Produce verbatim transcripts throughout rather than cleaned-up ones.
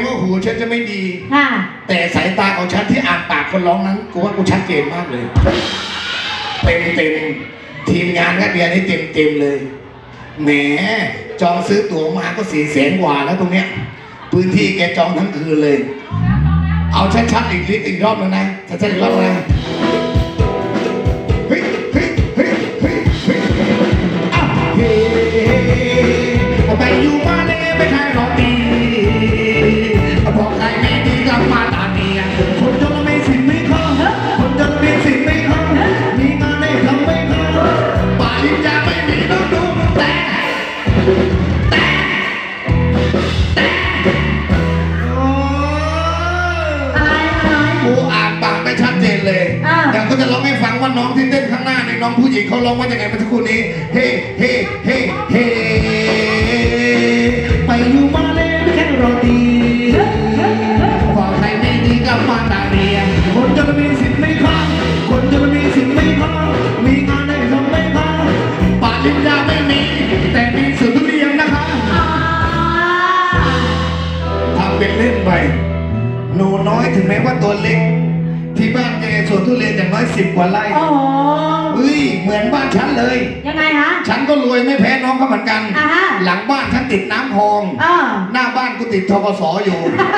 ว่าหูฉันจะไม่ดีค่ะแต่สายตาของฉันที่อ่านปากคนร้องนั้นกูว่ากูชัดเจนมากเลยเต็มเต็มทีมงานก็เดียร์นี่เต็มเต็มเลยแหมจองซื้อตั๋วมาก็สี่แสนกว่าแล้วตรงเนี้ยพื้นที่แกจองทั้งคืนเลย เอาชัดๆอีกนิดอีกรอบนึงนะชัดๆอีกรอบนะเฮ้ยเฮ้ยเฮ้ยเฮ้ยเฮ้ยอ้าวเฮ้ไปอยู่มาเลยไม่ใช่หรอกดีบอกใครไม่ดีก็มาตาเนียคนจนไม่สิไม่เข้าคนจนไม่สิไม่เข้ามีงานไม่ทำไม่เข้าป่าลินยาไม่มีต้องดูแต่แต่แต่โอ้กูอ่านปากได้ชัดเจนเลยเดี๋ยวก็จะร้องให้ฟังว่าน้องที่เต้นข้างหน้าในน้องผู้หญิงเขาร้องว่ายังไงเมื่อสักครู่นี้เฮ้เฮ้เฮ้เฮ้ไปอยู่มาเลยไม่แค่รอดีบอกใครไม่ดีก็มาตาเรียนคนจะมีสิทธิ์ไม่เข้าคนจะมีสิทธิ์ไม่เข้ามีงานได้ทำไม่เข้าปาลินยาไม่มีแต่มีสุดทุเรียนนะคะทำเป็นเล่นไปหนูน้อยถึงแม้ว่าตัวเล็กที่บ้านแกสวนทุเรียนอย่างน้อยสิบกว่าไร่โอ้เฮ้ยเหมือนบ้านฉันเลยยังไงฮะฉันก็รวยไม่แพ้น้องเขาเหมือนกันหลังบ้านฉันติดน้ำพองหน้าบ้านกูติดทกสอยู่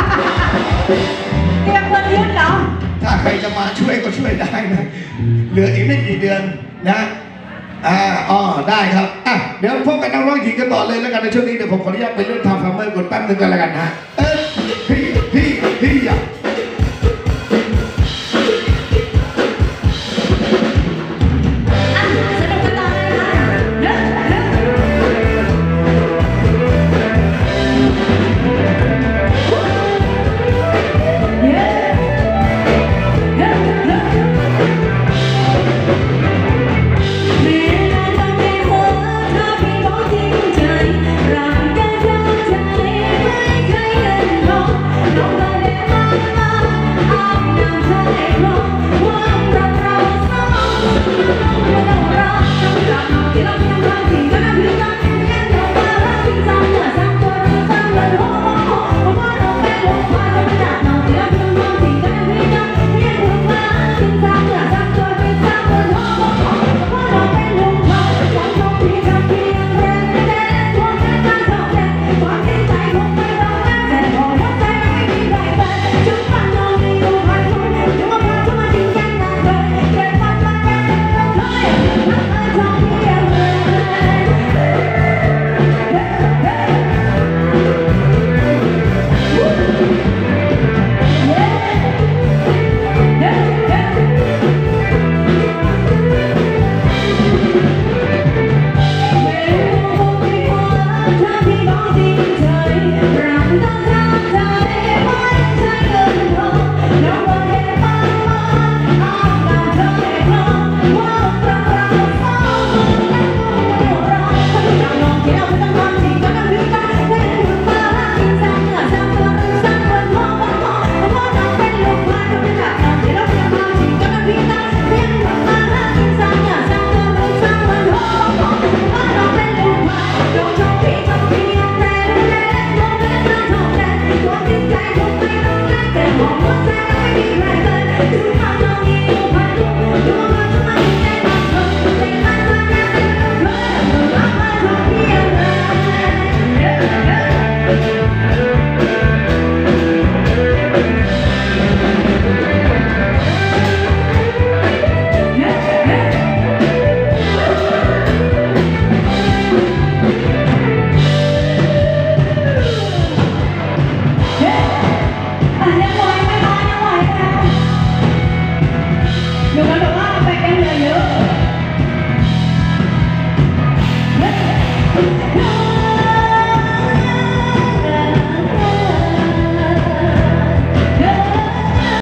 เตรียมเงินยึดเหรอถ้าใครจะมาช่วยก็ช่วยได้นะเหลืออีกไม่กี่เดือนนะอ่าอ๋อได้ครับอ่ะเดี๋ยวพบกับนักร้องหญิงกันต่อเลยแล้วกันในช่วงนี้เดี๋ยวผมขออนุญาตไปเล่นทำฟาร์มเมอร์ก่อนแป๊บนึงกันแล้วกันนะเออ